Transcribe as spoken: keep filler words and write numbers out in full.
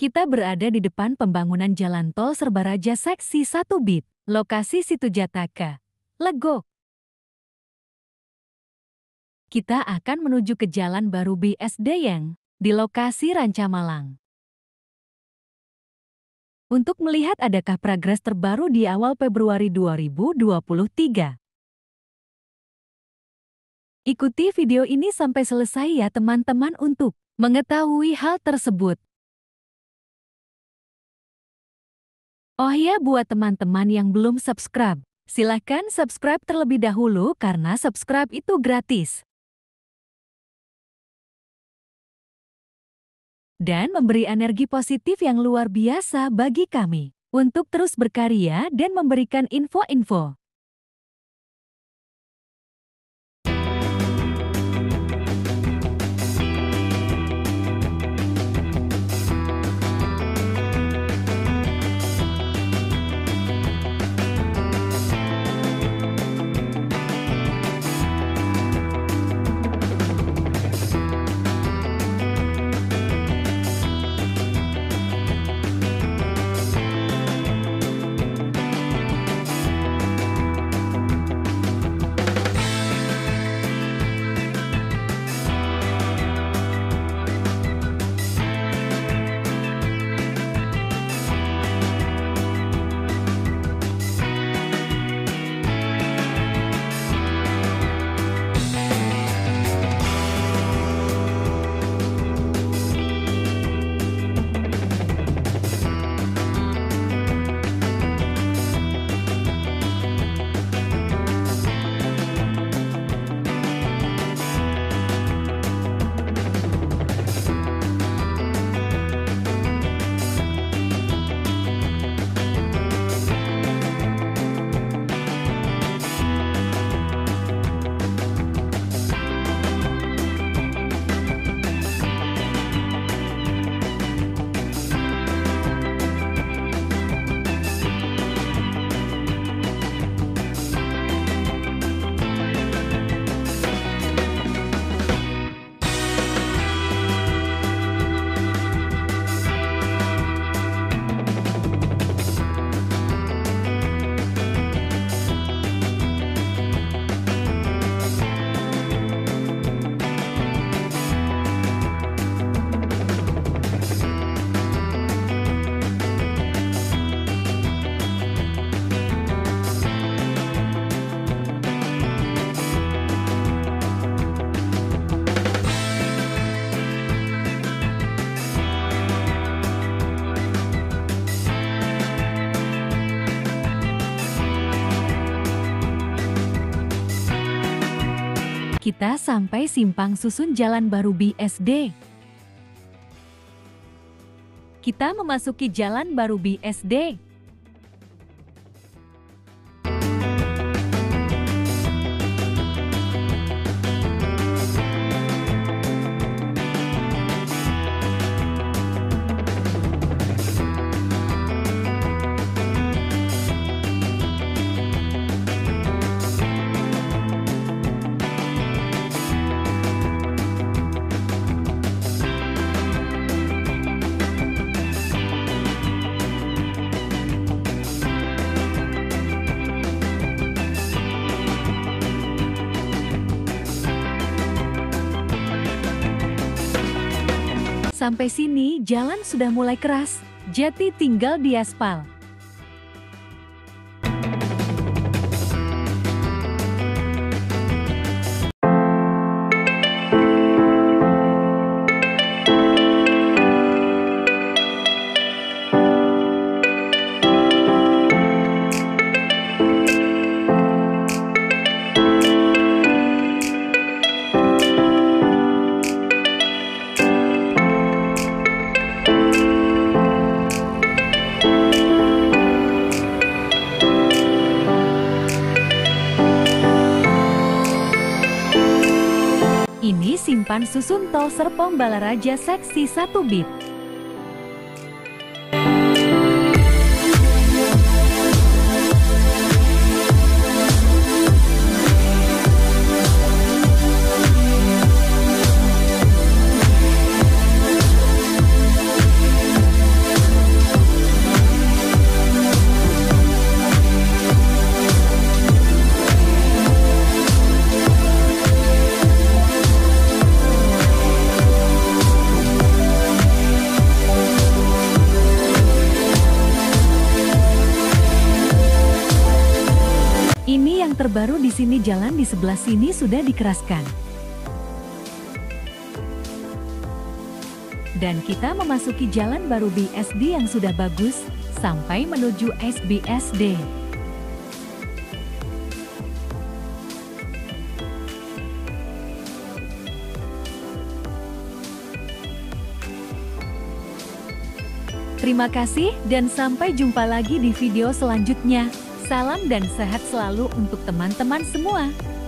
Kita berada di depan pembangunan Jalan Tol Serbaraja Seksi satu Bit, lokasi Situjataka, Legok. Kita akan menuju ke Jalan Baru B S D yang di lokasi Rancamalang. Untuk melihat adakah progres terbaru di awal Februari dua ribu dua puluh tiga. Ikuti video ini sampai selesai ya teman-teman untuk mengetahui hal tersebut. Oh ya, buat teman-teman yang belum subscribe, silahkan subscribe terlebih dahulu karena subscribe itu gratis. Dan memberi energi positif yang luar biasa bagi kami untuk terus berkarya dan memberikan info-info. Kita sampai simpang susun Jalan Baru B S D. Kita memasuki Jalan Baru B S D. Sampai sini jalan sudah mulai keras, jadi tinggal diaspal. Ini simpan susun Tol Serpong Balaraja Seksi satu Bit. sini jalan di sebelah sini sudah dikeraskan. Dan kita memasuki jalan baru B S D yang sudah bagus, sampai menuju S B S D. Terima kasih dan sampai jumpa lagi di video selanjutnya. Salam dan sehat selalu untuk teman-teman semua.